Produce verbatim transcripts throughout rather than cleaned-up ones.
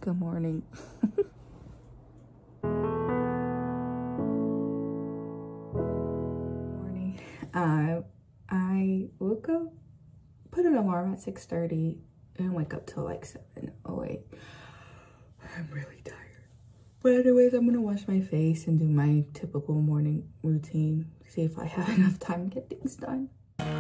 Good morning. Morning. Uh, I woke up, put an alarm at six thirty and wake up till like seven oh eight. I'm really tired. But anyways, I'm gonna wash my face and do my typical morning routine. See if I have enough time to get things done.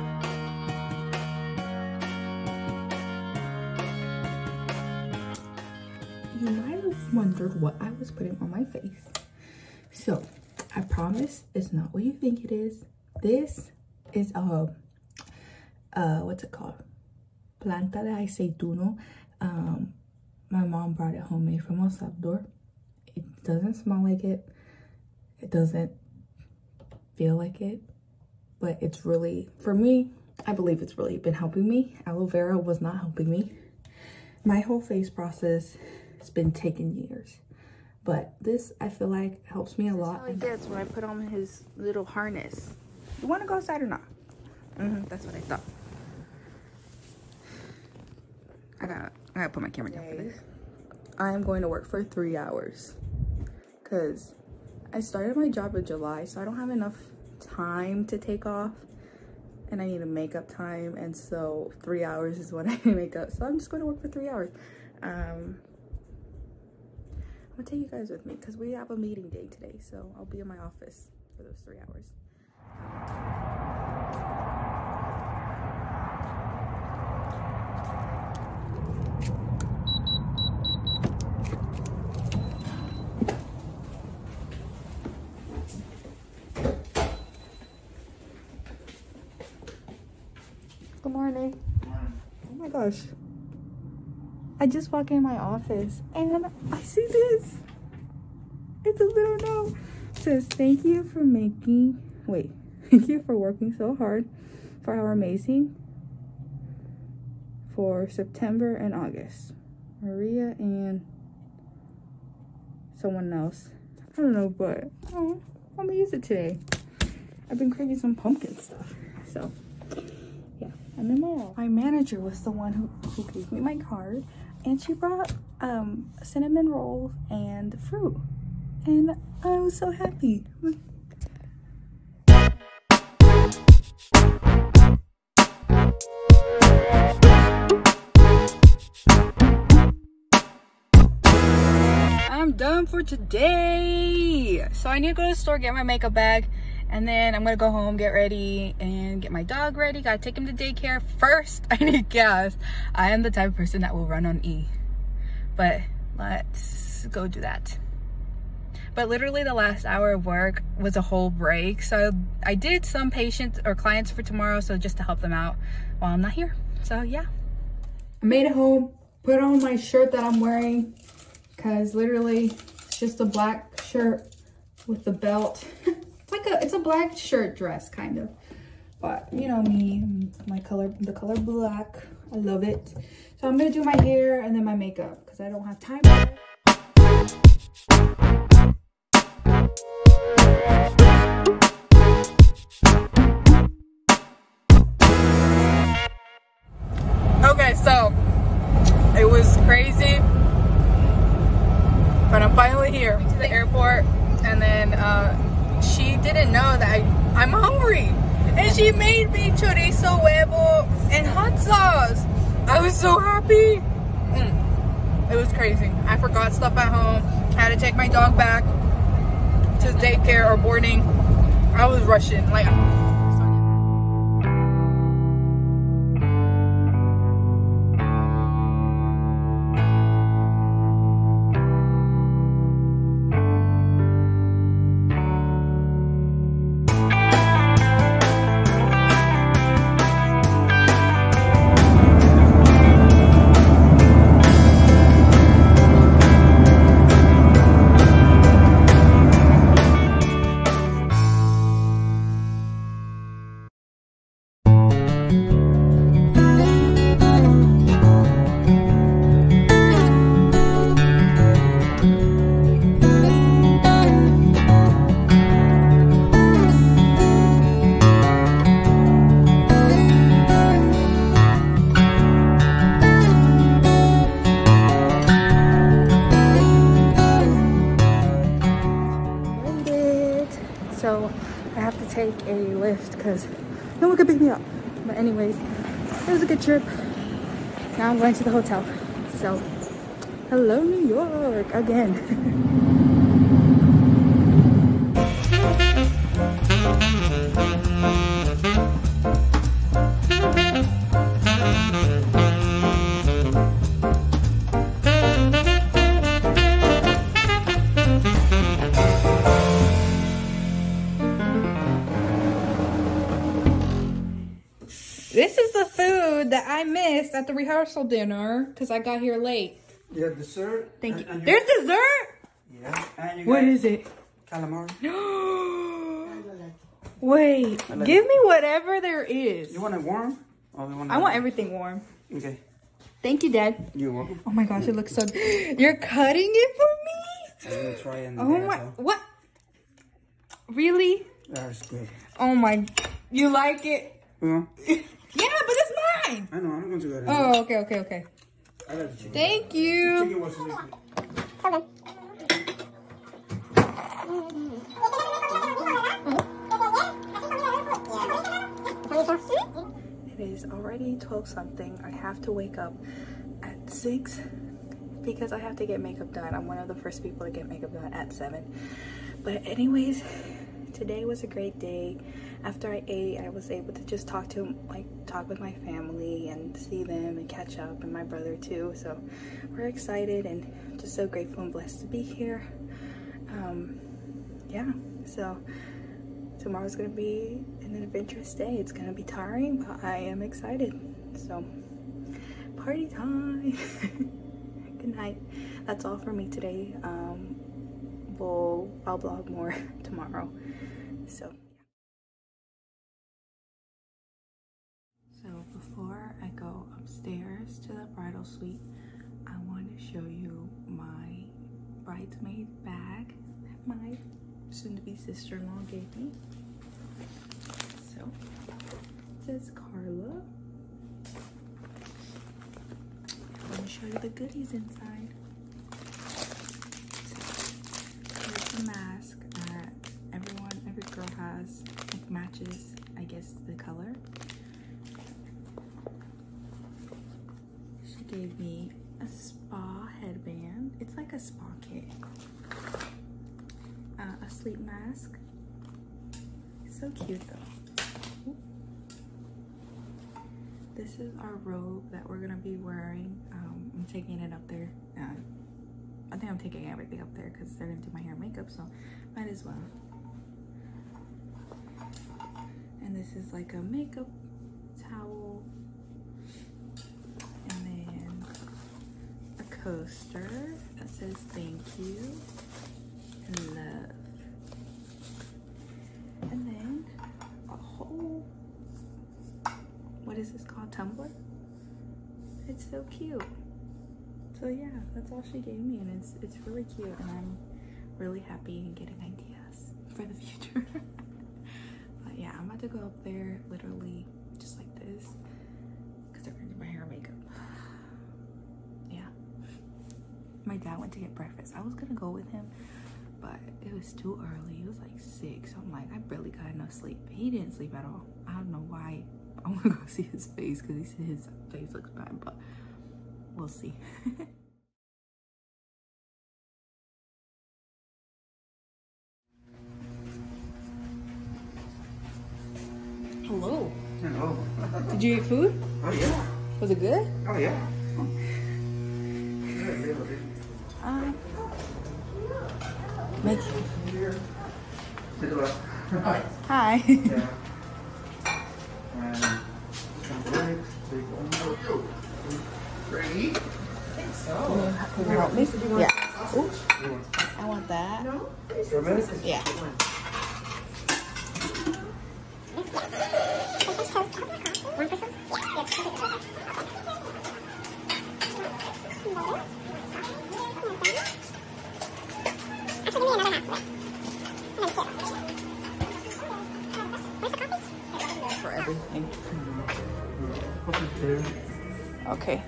You might have wondered what I was putting on my face. So, I promise it's not what you think it is. This is a, uh, what's it called? Planta de aceituno. Um, my mom brought it homemade from El Salvador. It doesn't smell like it. It doesn't feel like it. But it's really, for me, I believe it's really been helping me. Aloe vera was not helping me. My whole face process has been taking years. But this, I feel like, helps me a lot. That's how he gets when I put on his little harness. You want to go outside or not? Mm-hmm, that's what I thought. I gotta, I gotta put my camera down for this. I am going to work for three hours. Because I started my job in July, so I don't have enough time to take off. And I need a makeup time, and so three hours is what I make up. So I'm just going to work for three hours. Um, I'm gonna take you guys with me because we have a meeting day today, so I'll be in my office for those three hours. Good morning. Oh my gosh. I just walk in my office and I see this. It's a little note. It says, thank you for making, wait, thank you for working so hard for our amazing for September and August. Maria and someone else. I don't know, but oh, I'm gonna use it today. I've been craving some pumpkin stuff. So yeah, I'm in my office. My manager was the one who, who gave me my card. And she brought um, cinnamon rolls and fruit. And I was so happy. I'm done for today. So I need to go to the store, get my makeup bag. And then I'm gonna go home, get ready, and get my dog ready. Gotta take him to daycare. First, I need gas. I am the type of person that will run on E. But let's go do that. But literally the last hour of work was a whole break. So I did some patients or clients for tomorrow, so just to help them out while I'm not here. So yeah. I made it home, put on my shirt that I'm wearing, because literally it's just a black shirt with the belt. Like a, it's a black shirt dress kind of, but you know me, my color, the color black, I love it. So I'm gonna do my hair and then my makeup because I don't have time for it. Okay, so it was crazy, but I'm finally here to the airport, and then uh, she didn't know that I, I'm hungry. And she made me chorizo huevo and hot sauce. I was so happy. Mm. It was crazy. I forgot stuff at home. I had to take my dog back to daycare or boarding. I was rushing. Like. so I have to take a Lyft because no one could pick me up. But anyways, it was a good trip. Now I'm going to the hotel. So hello New York again. This is the food that I missed at the rehearsal dinner because I got here late. Yeah, dessert. Thank and, you. and There's dessert? Yeah. And you What got is it? calamari. Wait, give me whatever there is. You want it warm? Or you want it I want everything warm. Okay. Thank you, Dad. You're welcome. Oh my gosh, it looks so good. You're cutting it for me? I'm gonna try it. Oh my, well. what? Really? That's good. Oh my, you like it? Yeah. Yeah, but it's mine. I know, I'm going to do that. Oh, okay, okay, okay. I love the chicken. Thank you. Chicken was It is already twelve something. I have to wake up at six because I have to get makeup done. I'm one of the first people to get makeup done at seven. But anyways, today was a great day. After I ate, I was able to just talk to like talk with my family and see them and catch up, and my brother too. So we're excited and just so grateful and blessed to be here. Um, yeah, so tomorrow's gonna be an adventurous day. It's gonna be tiring, but I am excited. So party time. Good night. That's all for me today. Um, we'll I'll vlog more tomorrow. So. So before I go upstairs to the bridal suite, I want to show you my bridesmaid bag that my soon-to-be sister-in-law gave me. So it says Carla. I want to show you the goodies inside. So here's the mask that everyone, every girl has. It matches, I guess, the color. Gave me a spa headband. It's like a spa kit. Uh, a sleep mask. So cute though. Ooh. This is our robe that we're gonna be wearing. Um, I'm taking it up there. Uh, I think I'm taking everything up there because they're gonna do my hair and makeup, so might as well. And this is like a makeup towel. Coaster that says thank you and love, and then a whole, what is this called, tumbler? It's so cute. So yeah, that's all she gave me, and it's it's really cute, and I'm really happy and getting ideas for the future. But yeah, I'm about to go up there literally just like this because they're gonna do my hair and makeup. My dad went to get breakfast. I was gonna go with him, but it was too early. It was like six. So I'm like, I barely got enough sleep. He didn't sleep at all. I don't know why. I want to go see his face because he said his face looks bad, but we'll see. Hello. Hello. Did you eat food? Oh yeah. Was it good? Oh yeah. Um, make Hi. Yeah. Ready? I think so. Can you help me? Yeah. Ooh. I want that. No? Yeah. For everything. Okay.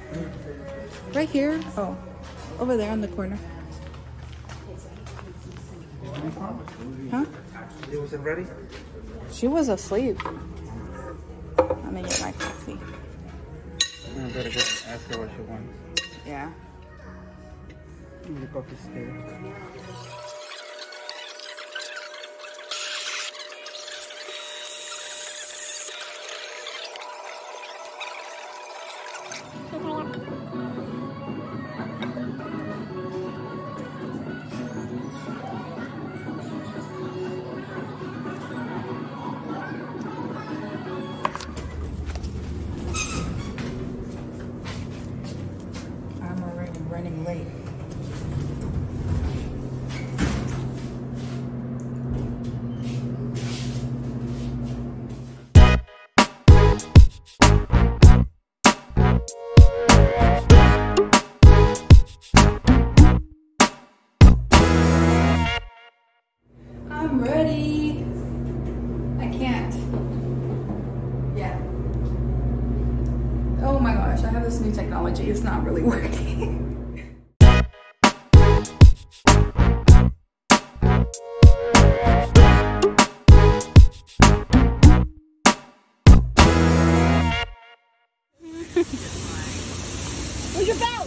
Right here. Oh, over there on the corner. Huh? She wasn't ready? She was asleep. Let me get my coffee. I better go ask her what she wants. Yeah. The coffee's there. I'm already running late. I'm ready. I can't. Yeah. Oh my gosh, I have this new technology. It's not really working. Where's your belt?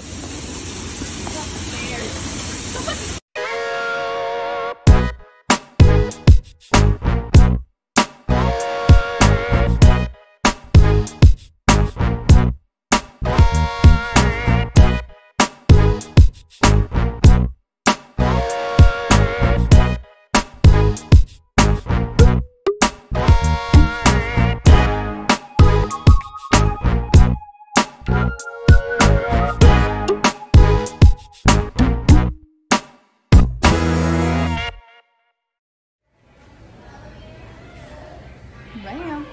Bam.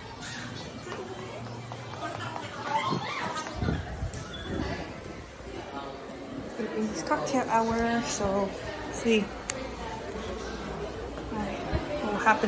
It's cocktail hour, so let's see what will happen.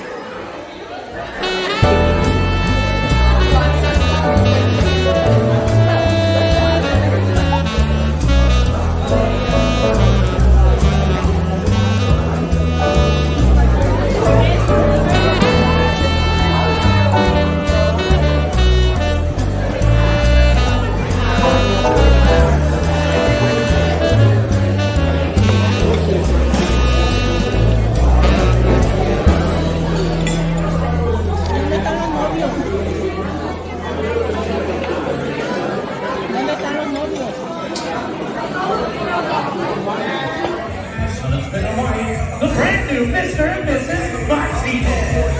The brand new Mister and Missus Bridesmaid.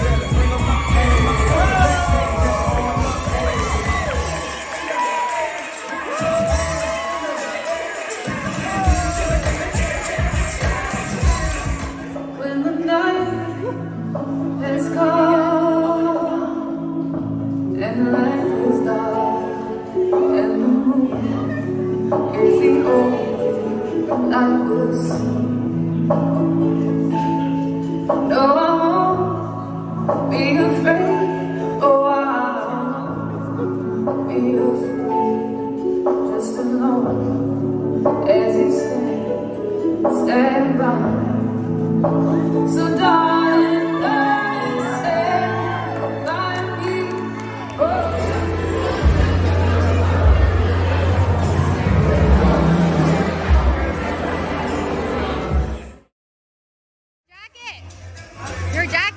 When the night has come and the light is dark and the moon is the only I will see. No, I won't be afraid. Oh, I won't be afraid. Just as long as you stand, stand by me. So darling, darling, stand by me. Oh. Your jacket?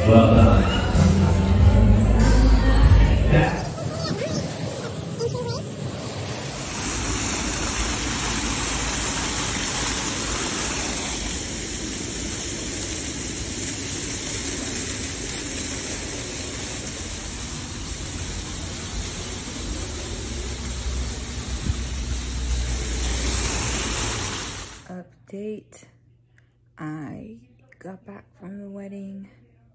Well done. Yeah. Update. I got back from the wedding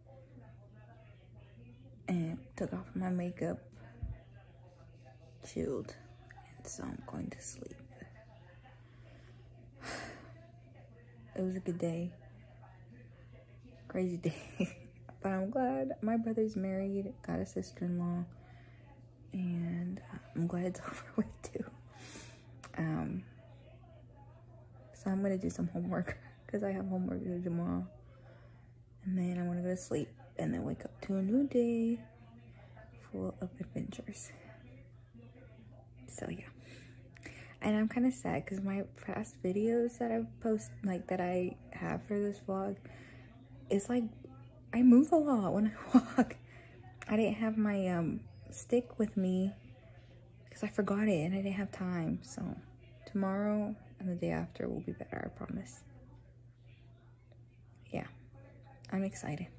and took off my makeup, chilled, and so I'm going to sleep. It was a good day, crazy day, but I'm glad my brother's married, got a sister-in-law, and I'm glad it's over with too. Um, so I'm gonna do some homework because I have homework to do tomorrow, and then I want to go to sleep and then wake up to a new day full of adventures. So yeah, and I'm kind of sad because my past videos that I've posted, like that I have for this vlog, it's like I move a lot when I walk. I didn't have my um stick with me because I forgot it and I didn't have time. So tomorrow and the day after will be better, I promise. Yeah, I'm excited.